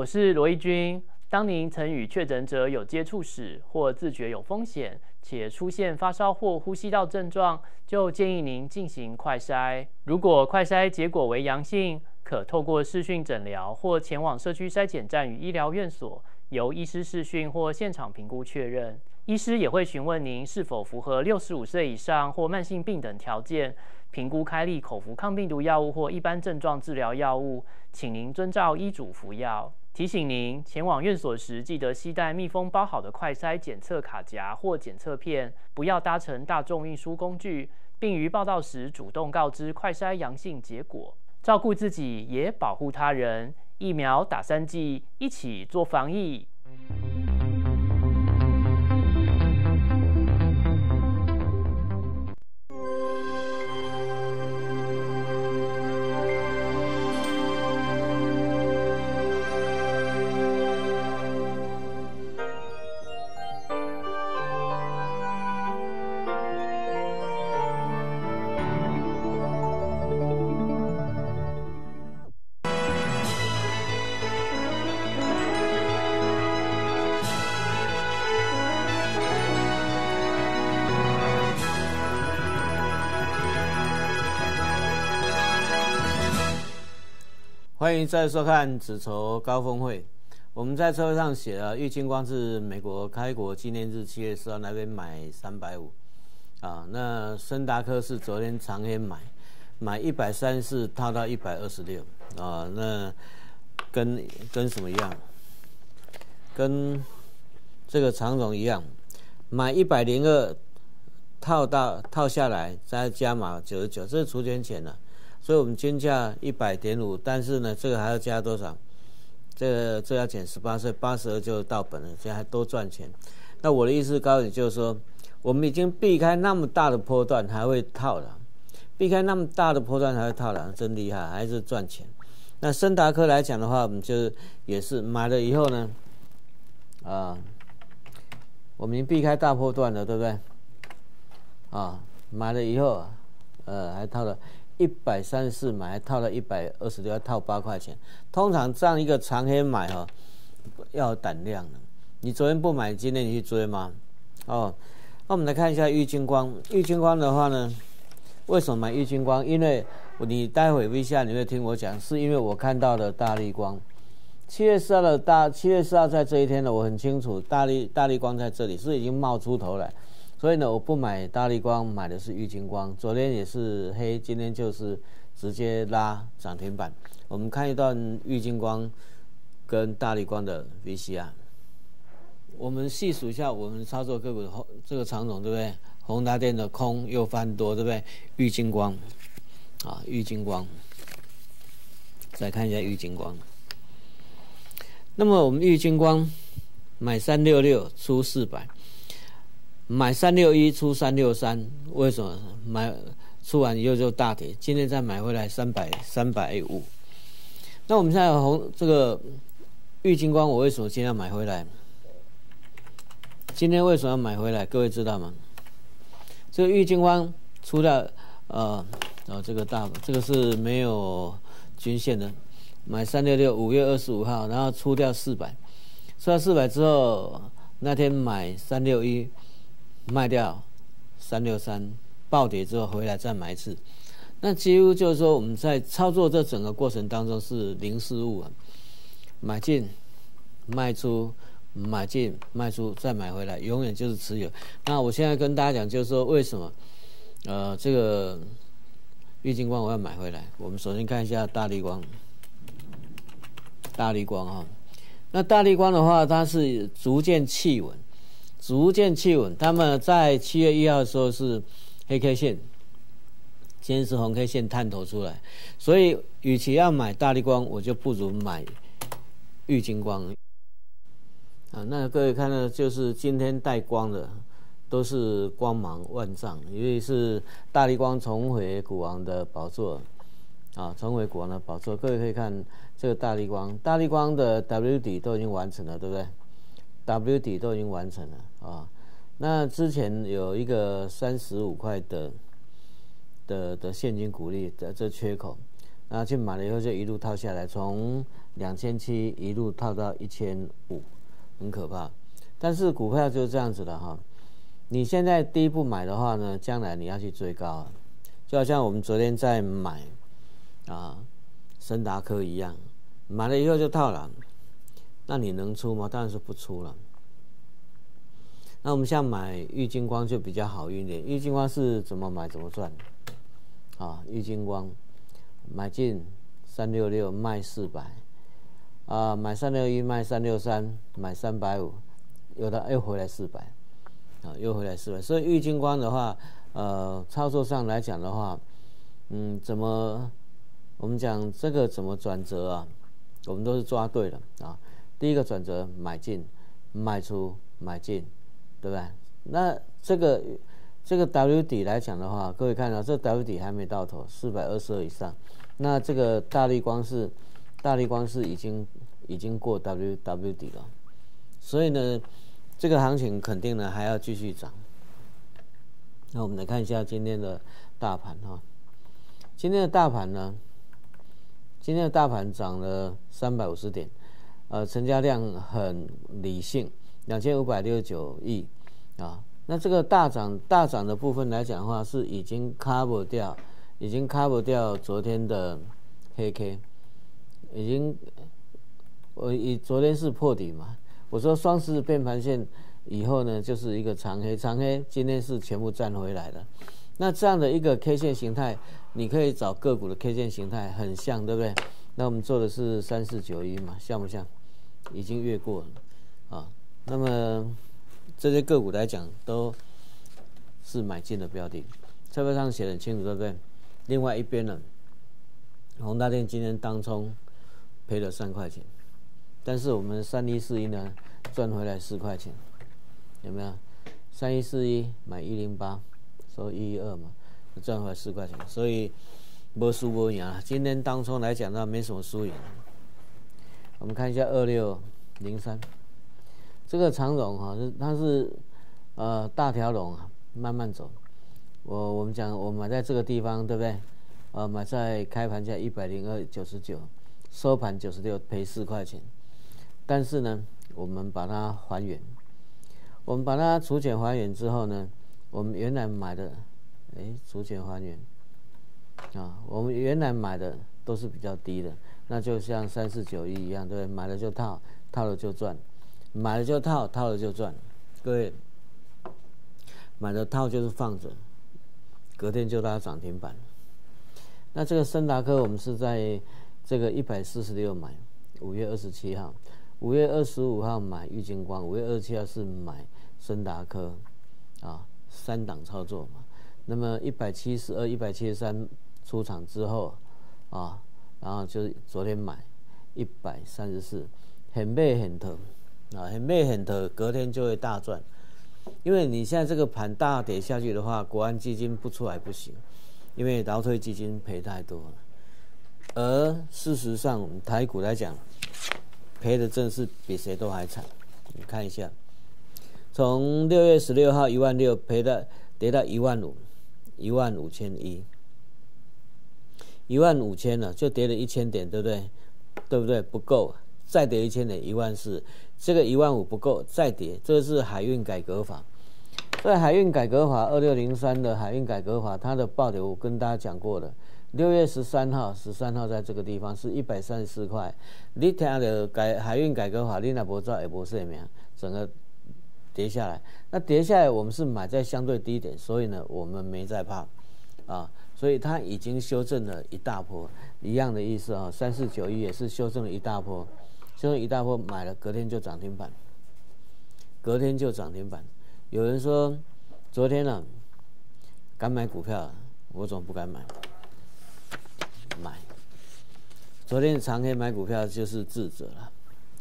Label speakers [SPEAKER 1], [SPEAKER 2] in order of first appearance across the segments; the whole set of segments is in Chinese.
[SPEAKER 1] 我是罗一军。当您曾与确诊者有接触时，或自觉有风险，且出现发烧或呼吸道症状，就建议您进行快筛。如果快筛结果为阳性，可透过视讯诊疗或前往社区筛检站与医疗院所，由医师视讯或现场评估确认。医师也会询问您是否符合65岁以上或慢性病等条件，评估开立口服抗病毒药物或一般症状治疗药物，请您遵照医嘱服药。提醒您，前往院所时记得携带密封包好的快筛检测卡夹或检测片，不要搭乘大众运输工具，并于报到时主动告知快筛阳性结果。照顾自己也保护他人，疫苗打3剂，一起做防疫。
[SPEAKER 2] 欢迎再收看紫筹高峰会。我们在车会上写了，郁金光是美国开国纪念日7月4号那边买350啊，那森达科是昨天长黑买134套到126啊，那跟什么一样？跟这个长荣一样，买102套下来，再加码99，这是除权钱了。所以我们均价100.5，但是呢，这个还要加多少？这要减18岁，82就到本了，这还多赚钱。那我的意思告诉你，就是说，我们已经避开那么大的波段，还会套了，避开那么大的波段还会套了，真厉害，还是赚钱。那森达科来讲的话，我们就是也是买了以后呢，我们已经避开大波段了，对不对？买了以后，还套了。134买，还套了126，要套8块钱。通常这样一个长黑买要有胆量的。你昨天不买，今天你去追吗？那我们来看一下郁金光。郁金光的话呢，为什么买郁金光？因为你待会一下你会听我讲，是因为我看到了大立光。7月4号在这一天呢，我很清楚大立光在这里是已经冒出头来。所以呢，我不买大立光，买的是郁金光。昨天也是黑，今天就是直接拉涨停板。我们看一段郁金光跟大立光的 VCR。我们细数一下我们操作个股这个长荣，对不对？宏达电的空又翻多，对不对？郁金光郁金光，再看一下郁金光。那么我们郁金光买366出400。买361出363，为什么？买出完以后就大跌，今天再买回来350。那我们现在这个郁金光，我为什么今天要买回来？今天为什么要买回来？各位知道吗？这个郁金光除了这个是没有均线的，买366，5月25号，然后出掉400，出掉400之后，那天买361。卖掉363，暴跌之后回来再买一次，那几乎就是说我们在操作这整个过程当中是零失误买进卖出，买进卖出再买回来，永远就是持有。那我现在跟大家讲，就是说为什么这个郁金光我要买回来。我们首先看一下大立光那大立光的话，它是逐渐企稳。他们在7月1号的时候是黑 K 线，今天是红 K 线探头出来，所以与其要买大立光，我就不如买郁金光那各位看到，就是今天带光的都是光芒万丈，因为是大立光重回股王的宝座重回股王的宝座。各位可以看这个大立光的 W 底都已经完成了，对不对？W 底都已经完成了那之前有一个35块的现金股利的这缺口， 然后去买了以后就一路套下来，从2700一路套到1500，很可怕。但是股票就是这样子的哈，你现在第一步买的话呢，将来你要去追高啊，就好像我们昨天在买森达科一样，买了以后就套了，那你能出吗？当然是不出了。那我们像买玉晶光就比较好一点，玉晶光是怎么买怎么赚啊？玉晶光买进366卖400买361卖363买350，有的又回来400又回来400。所以玉晶光的话，操作上来讲的话，怎么我们讲这个怎么转折啊？我们都是抓对了啊。第一个转折买进卖出买进，对不对？那这个 W 底来讲的话，各位看到这 W 底还没到头，422以上。那这个大立光是已经过 W 底了，所以呢，这个行情肯定呢还要继续涨。那我们来看一下今天的大盘哈，今天的大盘呢，涨了350点，成交量很理性，2569亿啊。那这个大涨的部分来讲的话，是已经 cover 掉昨天的黑 K， 昨天是破底嘛，我说双十变盘线以后呢，就是一个长黑，今天是全部站回来了。那这样的一个 K 线形态，你可以找个股的 K 线形态很像，对不对？那我们做的是3491嘛，像不像？已经越过了啊。那么这些个股来讲，都是买进的标的，册面上写得很清楚，对不对？另外一边呢，宏达电今天当冲赔了3块钱，但是我们3141呢赚回来4块钱，有没有？3141买108，收112嘛，赚回来4块钱，所以没输没赢。今天当冲来讲呢，没什么输赢。我们看一下2603，这个长荣哈，它是大条龙啊，慢慢走。我们讲，我买在这个地方，对不对？买在开盘价102.99，收盘96，赔4块钱。但是呢，我们把它还原，我们把它除权还原之后呢，我们原来买的，除权还原啊，我们原来买的都是比较低的，那就像3491一样，对不对？买了就套，套了就赚，买了就套，套了就赚。各位，买了套就是放着，隔天就拉涨停板。那这个森达科我们是在这个146买，5月27号，5月25号买玉晶光，5月27号是买森达科啊，3档操作嘛。那么172、173出场之后啊，然后就是昨天买134，很买很特啊，很买很特，隔天就会大赚。因为你现在这个盘大跌下去的话，国安基金不出来不行，因为劳退基金赔太多了。而事实上，台股来讲，赔的真是比谁都还惨。你看一下，从6月16号16000跌到15001，15000了，就跌了1000点，对不对？对不对？不够，再跌1000点，14000。这个15000不够，再跌，这是海运改革法。在海运改革法2603的海运改革法，它的报酬我跟大家讲过了。6月13号在这个地方是134块。你听了海运改革法，你若不知道也不是命，整个跌下来。那跌下来，我们是买在相对低点，所以呢，我们没在怕啊。所以它已经修正了一大波，一样的意思啊。3491也是修正了一大波。修正一大波买了，隔天就涨停板，有人说昨天呢，敢买股票，我怎么不敢买？买。昨天长黑买股票就是智者了，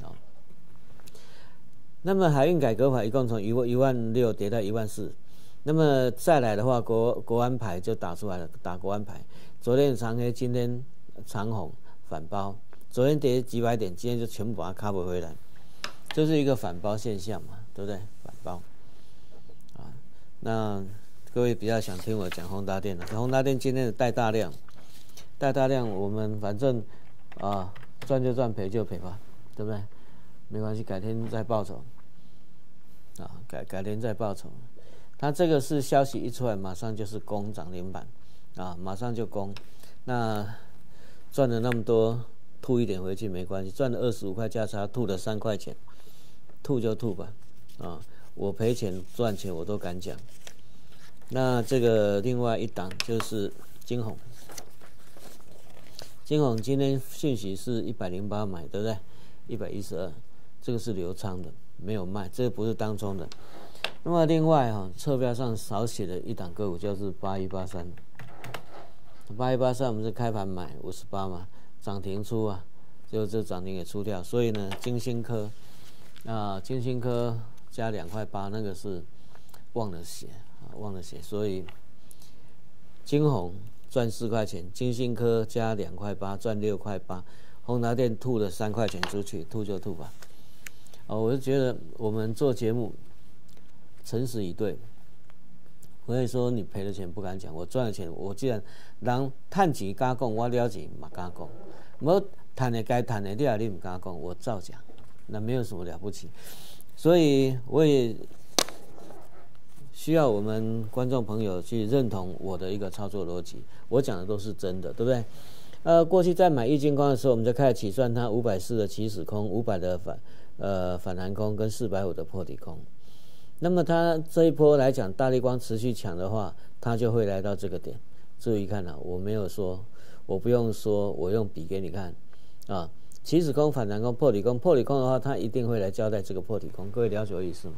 [SPEAKER 2] 那么海运改革法一共从16000跌到14000，那么再来的话，国安牌就打出来了，打国安牌。昨天长黑，今天长红反包。昨天跌几百点，今天就全部把它 cover 回来，就是一个反包现象嘛，对不对？反包啊，那各位比较想听我讲宏达电了。宏达电今天的带大量， 大量，我们反正赚就赚，赔就赔吧，对不对？没关系，改天再报仇改天再报仇。它这个是消息一出来，马上就是攻涨停板马上就攻。那赚了那么多，吐一点回去没关系，赚了25块价差，吐了3块钱，吐就吐吧我赔钱赚钱我都敢讲。那这个另外一档就是金鸿，金鸿今天讯息是108买，对不对？112，这个是流仓的，没有卖，这个不是当冲的。那么另外侧标上少写的一档个股就是8183，8183我们是开盘买58嘛，涨停出就这涨停也出掉，所以呢，金星科加2块8，那个是忘了写，所以金鸿赚4块钱，金星科加2块8赚6块8，宏达电吐了3块钱出去，吐就吐吧。我就觉得我们做节目诚实以对，不会说你赔了钱不敢讲，我赚了钱，我既然人赚钱敢讲，我了钱嘛敢讲，无赚的该赚的你不敢讲，我照讲，那没有什么了不起。所以我也需要我们观众朋友去认同我的一个操作逻辑，我讲的都是真的，对不对？过去在买玉晶光的时候，我们就开始起算它540的起始空，500的反弹空跟450的破底空。那么它这一波来讲，大立光持续强的话，它就会来到这个点。注意看我没有说，我不用说，我用笔给你看起始空、反弹空、破底空，破底空的话，它一定会来交代这个破底空。各位了解我意思吗？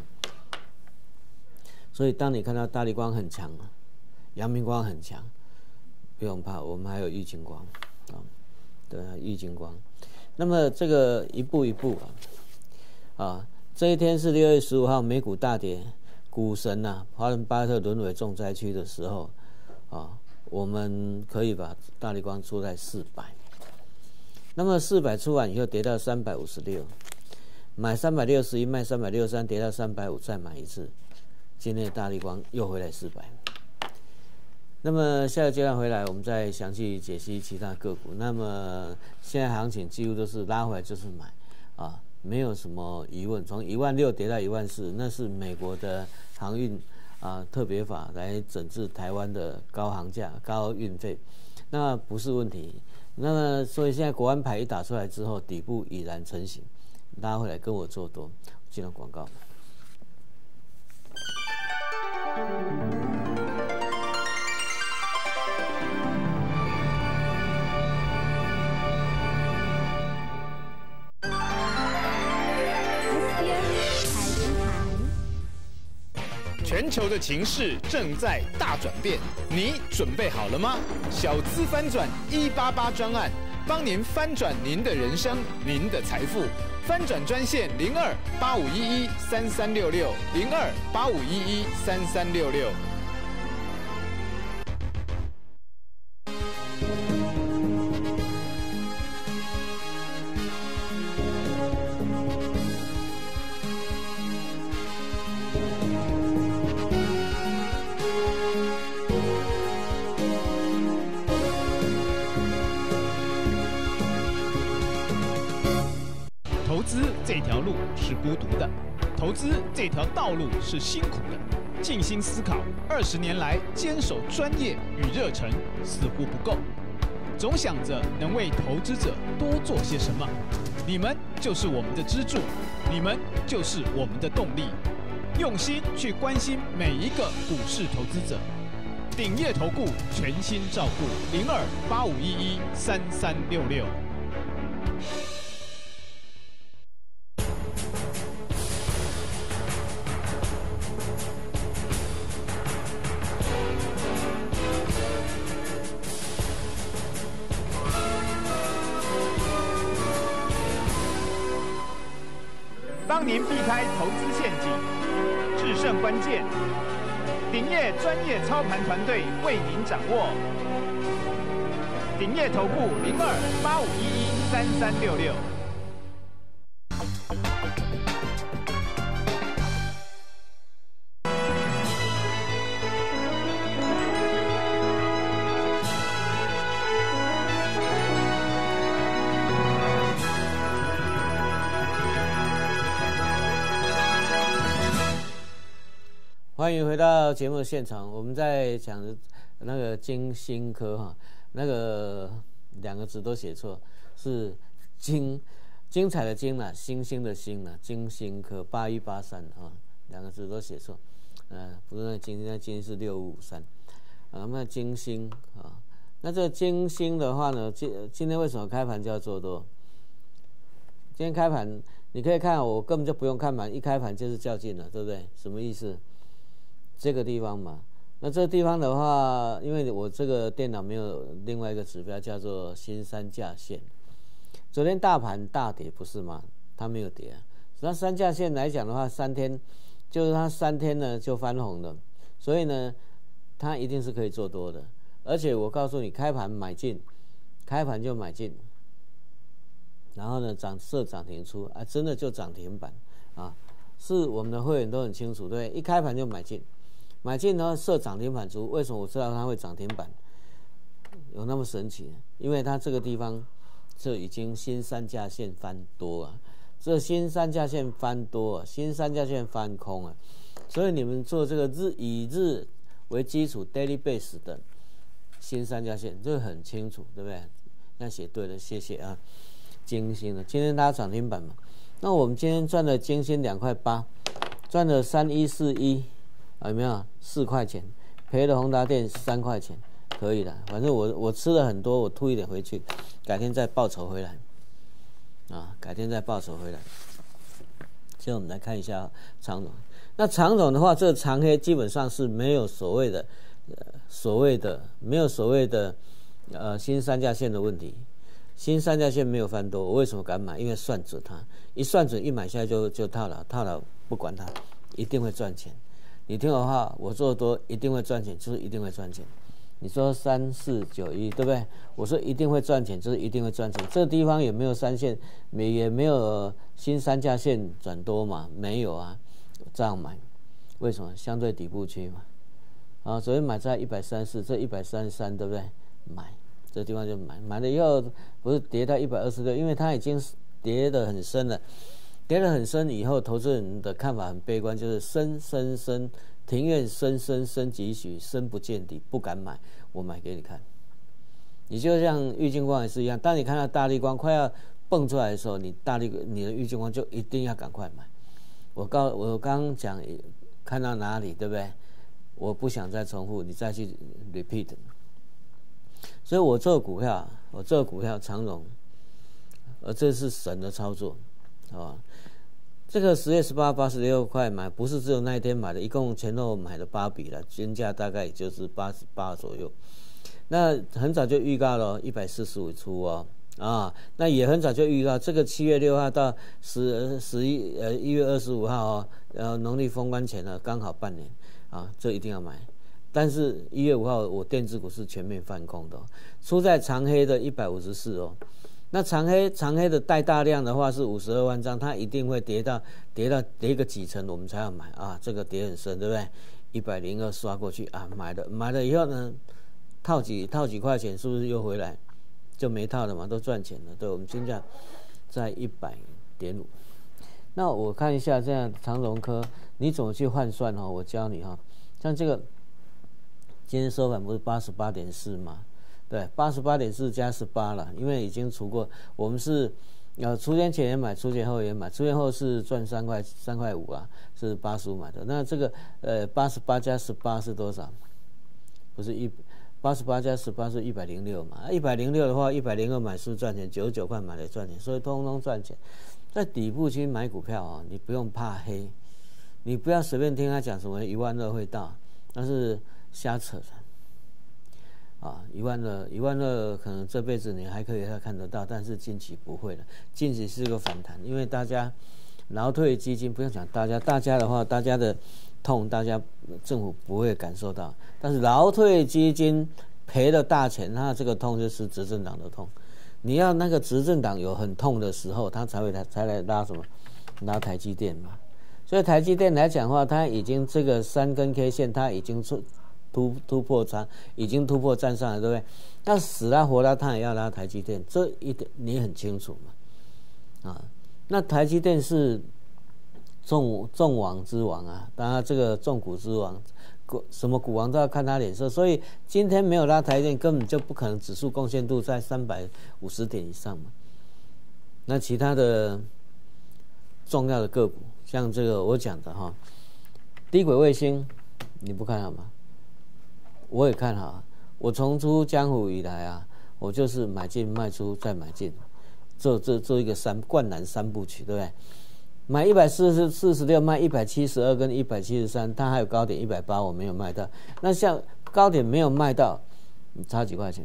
[SPEAKER 2] 所以当你看到大立光很强，阳明光很强，不用怕，我们还有玉晶光对玉晶光。那么这个一步一步这一天是6月15号，美股大跌，股神华伦巴菲特沦为重灾区的时候我们可以把大立光出在400。那么400出完以后跌到356，买361，卖363，跌到350，再买一次。今天的大立光又回来400。那么下个阶段回来，我们再详细解析其他个股。那么现在行情几乎都是拉回来就是买没有什么疑问。从16000跌到14000，那是美国的航运特别法来整治台湾的高航价、高运费，那不是问题。那么所以现在国安牌一打出来之后，底部已然成型，大家会来跟我做多。进入广告。
[SPEAKER 3] 全球的情势正在大转变，你准备好了吗？小资翻转188专案，帮您翻转您的人生、您的财富。翻转专线02-8511-3366，02-8511-3366。
[SPEAKER 4] 投资这条路是孤独的，投资这条道路是辛苦的。静心思考，20年来坚守专业与热忱似乎不够，总想着能为投资者多做些什么。你们就是我们的支柱，你们就是我们的动力。用心去关心每一个股市投资者。鼎业投顾全心照顾，02-8511-3366。帮您避开投资陷阱，制胜关键。鼎业专业操盘团队为您掌握。鼎业投顾02-8511-3366。
[SPEAKER 2] 欢迎回到节目现场。我们在讲的那个晶心科哈，那个2个字都写错，是精彩的精啦，星星的星啦，晶心科8183啊，2个字都写错。不是那金，那金是6553啊。那晶心啊，那这个晶心的话呢，今天为什么开盘就要做多？今天开盘你可以看，我根本就不用看盘，一开盘就是较劲了，对不对？什么意思？这个地方嘛，那这个地方的话，因为我这个电脑没有另外一个指标叫做新三价线。昨天大盘大跌不是吗？它没有跌啊。那三价线来讲的话，3天就是它3天呢就翻红了，所以呢，它一定是可以做多的。而且我告诉你，开盘买进，开盘就买进，然后呢设涨停出啊，真的就涨停板啊，是我们的会员都很清楚，对不对？一开盘就买进，买进然后设涨停板出。为什么我知道它会涨停板？有那么神奇？因为它这个地方这已经新三价线翻多啊，这新三价线翻多啊，新三价线翻空啊，所以你们做这个以日为基础 daily base 的新三价线，这个很清楚，对不对？那写对了，谢谢啊。晶心的，今天拉涨停板嘛，那我们今天赚了晶心2.8块，赚了3141，有没有4块钱？赔了宏达电3块钱。可以的，反正我吃了很多，我吐一点回去，改天再报仇回来，啊，改天再报仇回来。现在我们来看一下长荣，那长荣的话，这个长黑基本上是没有所谓的新三价线的问题，新三价线没有翻多，我为什么敢买？因为算准它，一算准一买下来就套牢不管它，一定会赚钱。你听我话，我做多一定会赚钱，就是一定会赚钱。你说3491对不对？我说一定会赚钱，就是一定会赚钱。这个地方也没有3线，也没有新三价线转多嘛，没有啊，这样买，为什么？相对底部区嘛。啊，昨天买在134，这133对不对？买，这地方就买，买了以后不是跌到126，因为它已经跌得很深了，跌得很深以后，投资人的看法很悲观，就是深。庭院深几许，深不见底，不敢买。我买给你看。你就像玉晶光也是一样，当你看到大立光快要蹦出来的时候，你的玉晶光就一定要赶快买。我刚刚讲看到哪里，对不对？我不想再重复，你再去 repeat。所以我这个股票长荣，这是神的操作，好吧？这个10月18 86块买，不是只有那一天买的，一共前后买了8笔了，均价大概也就是88左右。那很早就预告了145出哦，啊，那也很早就预告这个7月6号到1月25号哦，农历封关前呢，刚好半年啊，这一定要买。但是1月5号我电子股是全面翻空的，出在长黑的154哦。那长黑的带大量的话是52万张，它一定会跌个几成，我们才要买啊。这个跌很深，对不对？102刷过去啊，买了以后呢，套几块钱，是不是又回来？就没套了嘛，都赚钱了。对，我们均价在100.5。那我看一下这样长荣科，你怎么去换算哈？我教你哈。像这个今天收盘不是88.4吗？对，88.4加18了，因为已经除过，我们是出钱前也买，出钱后也买，出钱后是赚3块5啊，是85买的。那这个88加18是多少？不是88加18是106嘛？106的话，102买是赚钱，99块买了赚钱，所以通通赚钱。在底部区买股票啊，你不用怕黑，你不要随便听他讲什么12000会到，那是瞎扯的。啊，12000可能这辈子你还可以看得到，但是近期不会了。近期是个反弹，因为大家劳退基金不用讲，大家的话，大家的痛，政府不会感受到，但是劳退基金赔了大钱，那这个痛就是执政党的痛。你要那个执政党有很痛的时候，他才来拉什么？拉台积电嘛。所以台积电来讲的话，它已经这个3根 K 线，它已经突破仓，已经突破站上了，对不对？那死拉活拉，他也要拉台积电，这一点你很清楚嘛？啊，那台积电是众王之王啊，当然这个重股之王，什么股王都要看他脸色，所以今天没有拉台积电，根本就不可能指数贡献度在350点以上嘛。那其他的重要的个股，像这个我讲的哈，低轨卫星，你不看好吗？我也看好，我从出江湖以来啊，我就是买进卖出再买进，做一个灌篮三部曲，对不对？买146，卖172跟173，它还有高点180，我没有卖到。那像高点没有卖到，你差几块钱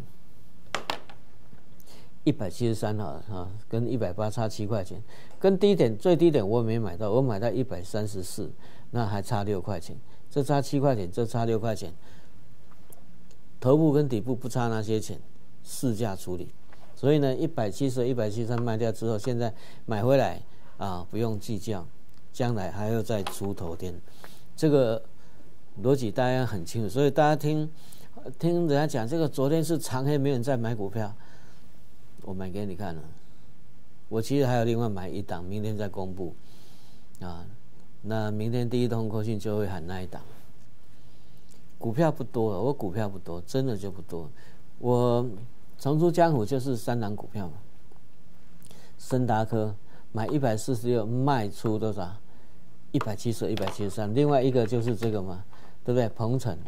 [SPEAKER 2] ？173好了啊，跟180差7块钱，跟最低点我也没买到，我买到134，那还差6块钱，这差7块钱，这差6块钱，头部跟底部不差那些钱，市价处理。所以呢，170、173卖掉之后，现在买回来。不用计较，将来还要再出头天，这个逻辑大家很清楚。所以大家听人家讲，这个昨天是长黑，没有人在买股票，我买给你看了。我其实还有另外买一档，明天再公布那明天第一通扣讯就会喊那一档。股票不多了，我股票不多，真的就不多。我重出江湖就是3档股票嘛，森达科。买146，卖出多少？170、173。另外一个就是这个嘛，对不对？鹏程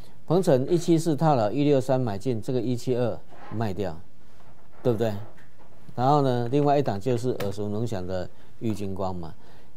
[SPEAKER 2] 174套牢，163买进，这个172卖掉，对不对？然后呢，另外一档就是耳熟能详的玉晶光嘛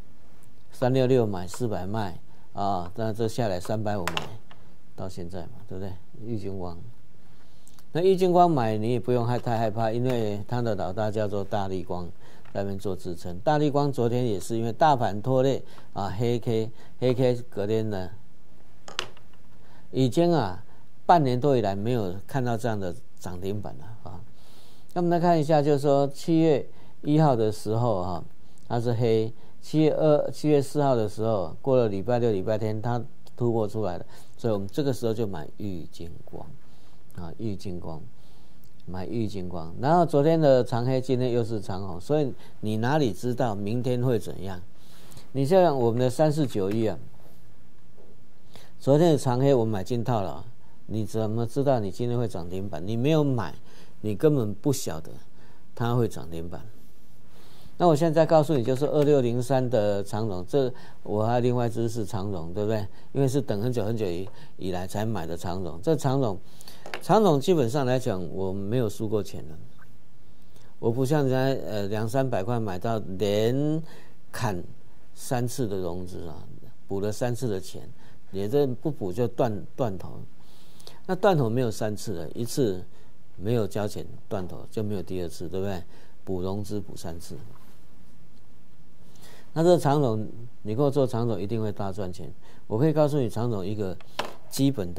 [SPEAKER 2] ，366买400卖那这下来350买，到现在嘛，对不对？玉晶光，那玉晶光买你也不用太害怕，因为它的老大叫做大立光。在那边做支撑，大立光昨天也是因为大盘拖累黑 K 隔天呢，已经半年多以来没有看到这样的涨停板了那我们来看一下，就是说7月1号的时候它是黑，7月4号的时候过了礼拜六礼拜天它突破出来了，所以我们这个时候就买玉晶光玉晶光。买玉晶光，然后昨天的长黑，今天又是长红，所以你哪里知道明天会怎样？你像我们的3491昨天的长黑我们买进套了，你怎么知道你今天会涨停板？你没有买，你根本不晓得它会涨停板。那我现在告诉你，就是2603的长荣，这我还有另外一支是长荣，对不对？因为是等很久以来才买的长荣，这长荣基本上来讲，我没有输过钱的。我不像人家200-300块买到连砍3次的融资补了3次的钱，也这不补就断头。那断头没有3次的，一次没有交钱断头就没有第2次，对不对？补融资补3次。那这长荣，你给我做长荣一定会大赚钱。我可以告诉你，长荣一个基本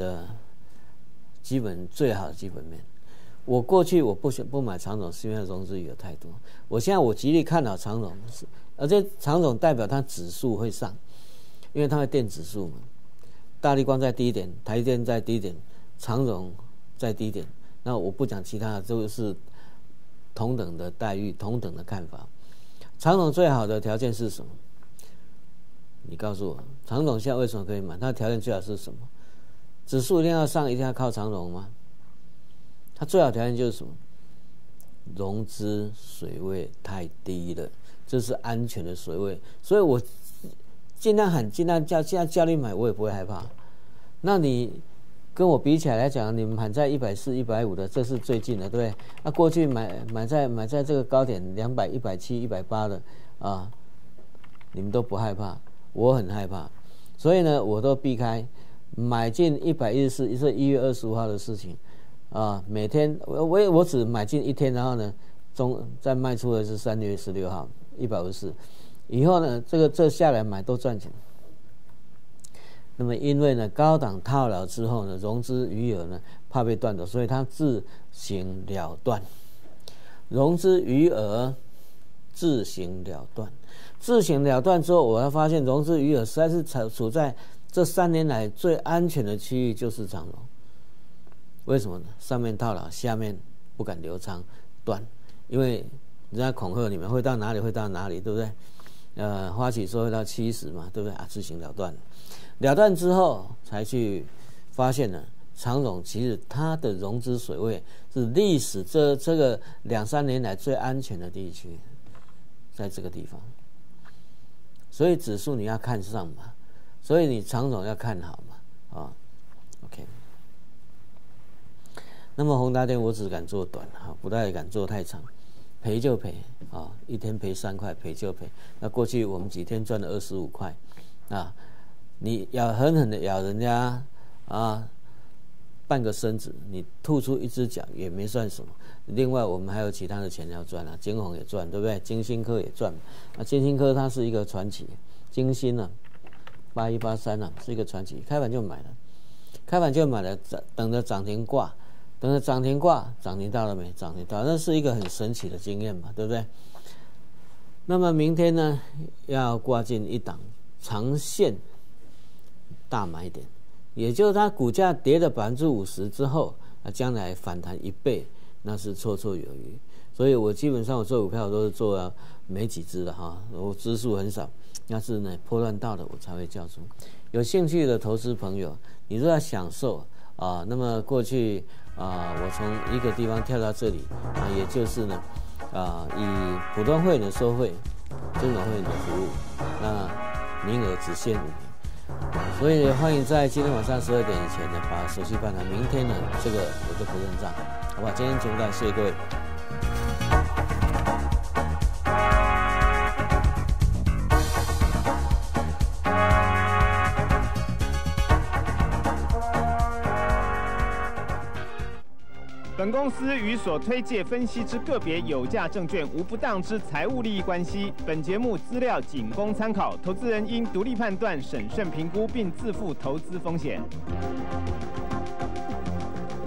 [SPEAKER 2] 最好的基本面。我过去我不买长荣，是因为融资余额太多。现在我极力看好长荣，而且长荣代表它指数会上，因为它会垫指数嘛。大立光在低点，台积电在低点，长荣在低点。那我不讲其他的，就是同等的待遇，同等的看法。长荣最好的条件是什么？你告诉我，长荣现在为什么可以买？它的条件最好是什么？指数一定要上，一定要靠长荣吗？它最好条件就是什么？融资水位太低了，这是安全的水位，所以我尽量叫，现在叫你买，我也不会害怕。那你跟我比起来讲，你们喊在140、150的，这是最近的，对不对？那过去买在这个高点200、170、180的你们都不害怕，我很害怕，所以呢，我都避开买进114，是1月25号的事情每天我只买进1天，然后呢，再卖出的是3月16号154，以后呢，这下来买都赚钱。那么因为呢高档套牢之后呢，融资余额呢怕被断走，所以它自行了断。融资余额自行了断，自行了断之后，我才发现融资余额实在是处在这3年来最安全的区域，就是长荣。为什么呢？上面套牢，下面不敢留仓断，因为人家恐吓你们会到哪里会到哪里，对不对？ 花旗收回到70嘛，对不对啊？自行了断，了断之后才去发现呢，长荣其实它的融资水位是历史这个2-3年来最安全的地区，在这个地方。所以指数你要看上嘛，所以你长荣要看好嘛，啊 ，OK。那么宏达电我只敢做短哈，不太敢做太长，赔就赔啊，一天赔3块，赔就赔。那过去我们几天赚了25块，啊，你狠狠的咬人家啊半个身子，你吐出一只脚也没算什么。另外我们还有其他的钱要赚啊，金鸿也赚，对不对？金星科也赚。那金星科它是一个传奇，金星啊，8183啊是一个传奇，开盘就买了，等着涨停挂。等着涨停挂，涨停到了没？涨停到了，那是一个很神奇的经验嘛，对不对？那么明天呢，要挂进一档长线大买点，也就是它股价跌了50%之后，将来反弹1倍，那是绰绰有余。所以我基本上我做股票都是做了没几只的哈，我只数很少，要是呢波段到了我才会叫出。有兴趣的投资朋友，你若要享受啊，那么过去。我从一个地方跳到这里也就是呢，以普通会员的收费，中等会员的服务，那名额只限5名，所以欢迎在今天晚上12点以前呢把手续办好，明天呢这个我就不认账，好吧？今天节目到，谢谢各位。
[SPEAKER 4] 本公司与所推介分析之个别有价证券无不当之财务利益关系。本节目资料仅供参考，投资人应独立判断、审慎评估，并自负投资风险。